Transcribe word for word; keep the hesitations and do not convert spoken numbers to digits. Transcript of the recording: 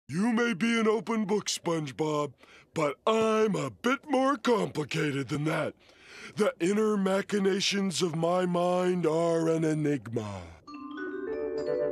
You may be an open book, SpongeBob, but I'm a bit more complicated than that. The inner machinations of my mind are an enigma.